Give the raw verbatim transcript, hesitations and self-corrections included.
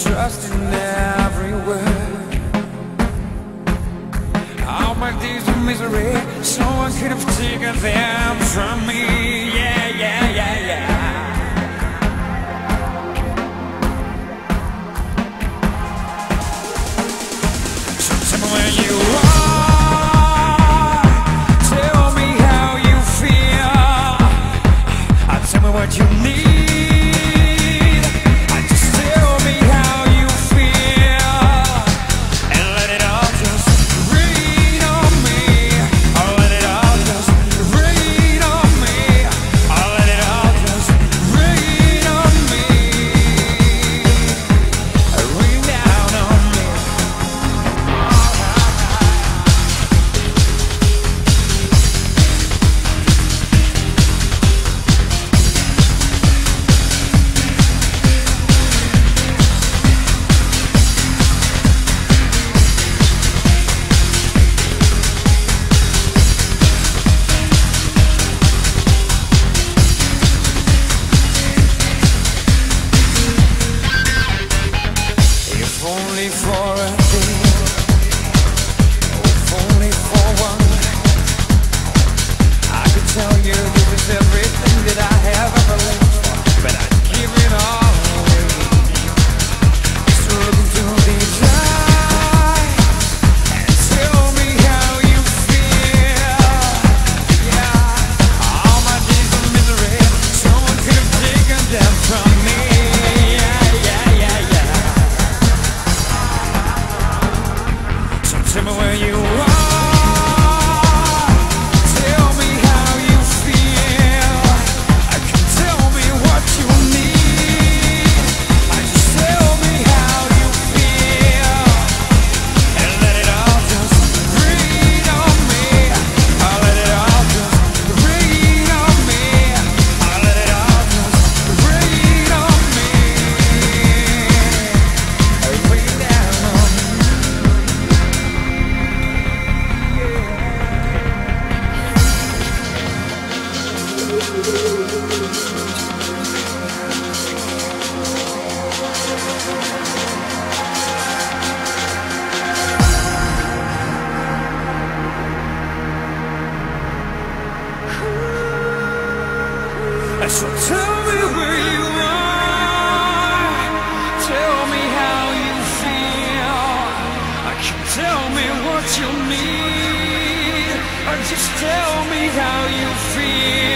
trust in every word. All my days of misery, someone could have taken them from me. Yeah, yeah, yeah, yeah. So tell me where you are, tell me how you feel, tell me what you need. Only for a day, if only for one, I could tell you this is everything that I have ever lived for, but I'd give it all away. Just look into these eyes and tell me how you feel. Yeah, all my days of misery, someone could have taken them from me. Tell me where you are, tell me how you feel, I can tell me what you need, I just tell me how you feel, and let it all just rain on me, I'll let it all just rain on me, I'll let it all just rain on me, rain down on me. So tell me where you are, tell me how you feel, I can tell me what you need, or just tell me how you feel.